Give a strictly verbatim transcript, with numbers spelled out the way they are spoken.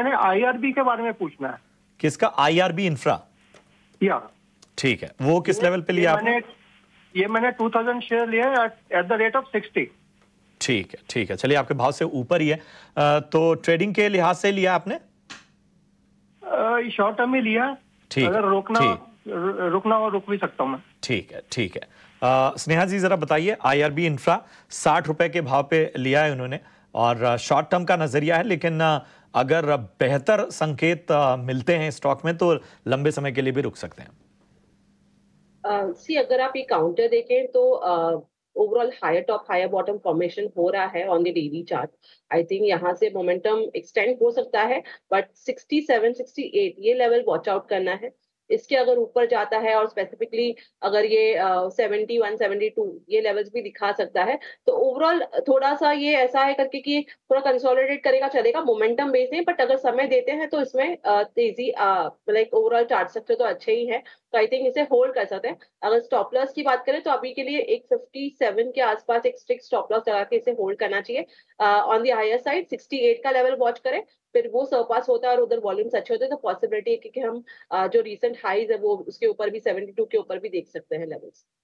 मैंने आईआरबी के बारे में पूछना है। किसका? IRB infra? या ठीक है, वो किस लेवल पे लिया आपने? ये मैंने टू थाउजेंड शेयर लिया at the rate of sixty. ठीक है, ठीक है, चलिए आपके भाव से ऊपर ही है। तो ट्रेडिंग के लिहाज से लिया आपने? शॉर्ट टर्म में लिया। ठीक, अगर रोकना रुकना हो रुक भी सकता हूं मैं। ठीक है, ठीक है। आ, स्नेहा जी जरा बताइए, आईआरबी इंफ्रा साठ रुपए के भाव पे लिया है उन्होंने और शॉर्ट टर्म का नजरिया है, लेकिन अगर बेहतर संकेत मिलते हैं स्टॉक में तो लंबे समय के लिए भी रुक सकते हैं। सी uh, अगर आप ये काउंटर देखें तो overall higher top higher bottom formation हो रहा है on the daily chart. I think यहाँ से मोमेंटम एक्सटेंड हो सकता है, but sixty seven sixty eight ये लेवल वॉच आउट करना है। इसके अगर ऊपर जाता है और स्पेसिफिकली अगर ये सेवेंटी वन सेवेंटी टू ये लेवल्स भी दिखा सकता है, तो ओवरऑल थोड़ा सा ये ऐसा है करके कि थोड़ा कंसोलिडेट करेगा, चलेगा, मोमेंटम बेस नहीं, बट अगर समय देते हैं तो इसमें तेजी लाइक ओवरऑल चार्ट स्ट्रक्चर तो अच्छे ही है, तो आई थिंक इसे होल्ड कर सकते हैं। अगर स्टॉप लॉस की बात करें तो अभी के लिए एक फिफ्टी सेवन के आसपास एक स्ट्रिक्ट स्टॉप लॉस लगा के इसे होल्ड करना चाहिए। On the higher side sixty eight का लेवल वॉच करें, फिर वो सरपास होता है और उधर वॉल्यूम्स अच्छे होते हैं तो पॉसिबिलिटी है कि हम uh, जो रीसेंट हाईज है वो उसके ऊपर भी सेवेंटी टू के ऊपर भी देख सकते हैं लेवल्स।